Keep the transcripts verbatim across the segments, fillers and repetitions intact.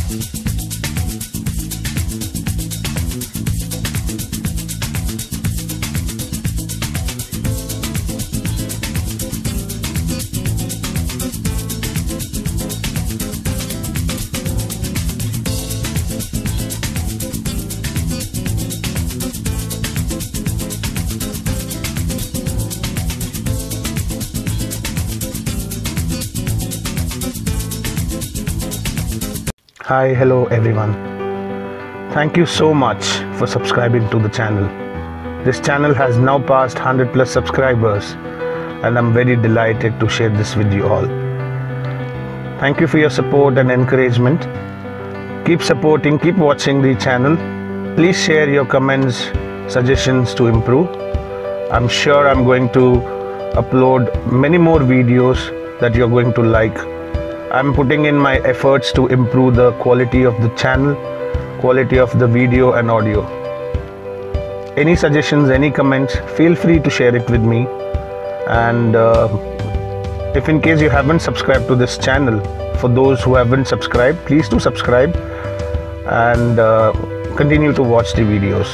Hi, hello everyone. Thank you so much for subscribing to the channel. This channel has now passed one hundred plus subscribers and I'm very delighted to share this with you all. Thank you for your support and encouragement. Keep supporting, keep watching the channel. Please share your comments, suggestions to improve. I'm sure I'm going to upload many more videos that you're going to like. I'm putting in my efforts to improve the quality of the channel, quality of the video and audio. Any suggestions, any comments, feel free to share it with me. And uh, if in case you haven't subscribed to this channel, for those who haven't subscribed, please do subscribe and uh, continue to watch the videos.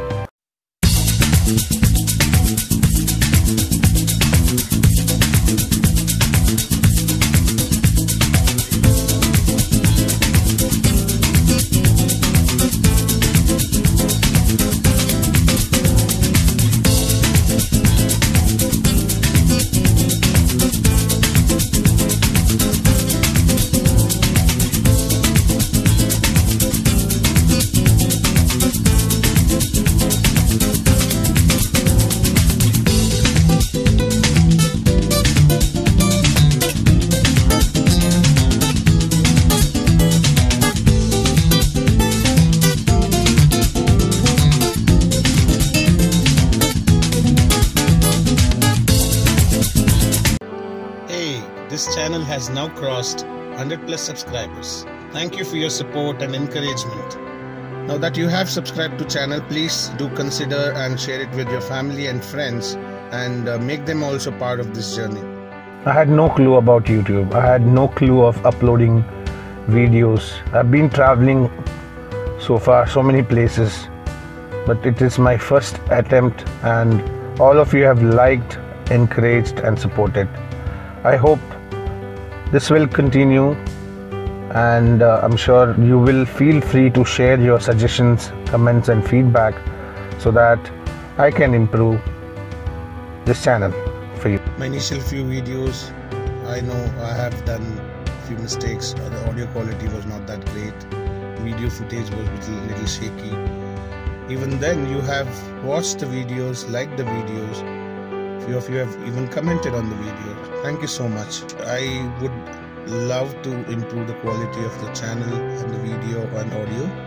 This channel has now crossed one hundred plus subscribers. Thank you for your support and encouragement. Now that you have subscribed to channel, please do consider and share it with your family and friends and uh, make them also part of this journey. I had no clue about YouTube. I had no clue of uploading videos. I've been traveling so far, so many places, but it is my first attempt and all of you have liked, encouraged and supported. I hope this will continue and uh, I'm sure you will feel free to share your suggestions, comments and feedback so that I can improve this channel for you. My initial few videos, I know I have done a few mistakes. The audio quality was not that great. Video footage was a little, little shaky. Even then you have watched the videos, liked the videos. Few of you have even commented on the videos. Thank you so much. I would love to improve the quality of the channel and the video and audio.